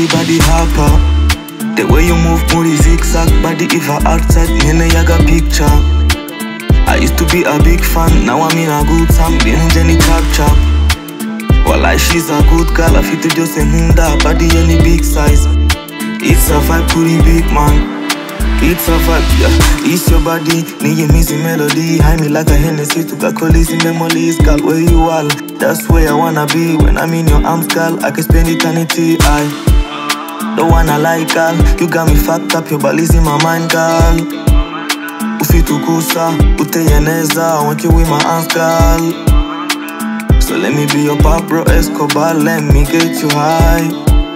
body hopper. The way you move body zigzag, body if I outside, nene yaga picture. I used to be a big fan, now I'm in a good time, being Jenny chop chop. Well, like she's a good girl, I fit to just say that body any big size. It's a vibe pretty big man. It's a vibe, yeah. It's your body, need missing melody. Hide me like a Hennessy, took a collies in memories. Girl, where you are, that's where I wanna be. When I'm in your arms, girl, I can spend eternity. I don't wanna lie, girl. You got me fucked up, your body's in my mind, girl. Ufitukusa, uteyeneza, I want you with my arms, girl. So let me be your Pablo Escobar, let me get you high.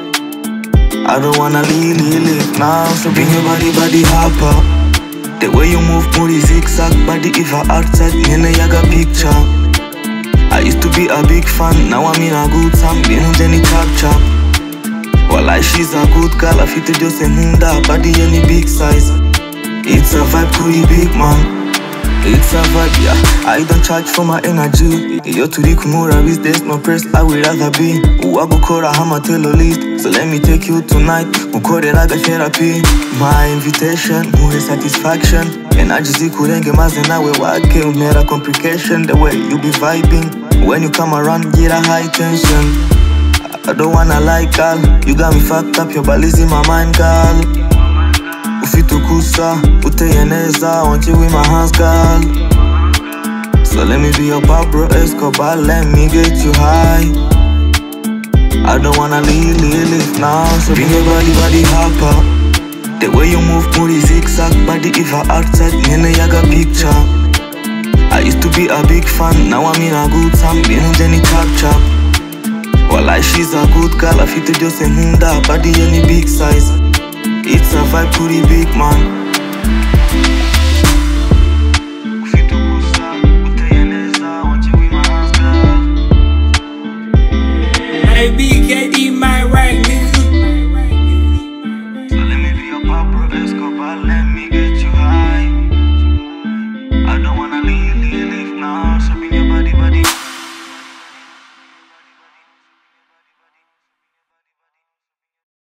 I don't wanna leave now, so bring your body hopper. The way you move body zigzag, body if I outside, nene yaga picture. I used to be a big fan, now I'm in a good time, being Jenny chop chop. Well, like she's a good girl, I fit to just say that body any big size. It's a vibe pretty big man. It's a vibe, yeah. I don't charge for my energy. You're to the Murashi, there's no press, I would rather be. Uwagukora hama telo list. So let me take you tonight. Ukore raga therapy. My invitation, muhe satisfaction. Energy zikurenge maze nawe wake umera complication. The way you be vibing. When you come around, get a high tension. I don't wanna lie, girl. You got me fucked up, your body's in my mind, girl. Ufitukusa, uteyeneza, I want you with my hands, girl. So let me be your Pablo Escobar, let me get you high. I don't wanna leave now, so bring your body hopper. The way you move body zigzag, body if I outside, nene yaga picture. I used to be a big fan, now I'm in a good time, being Jenny chop chop. Well, like she's a good girl, I fit to just say that body any big size. It's a vibe pretty big man.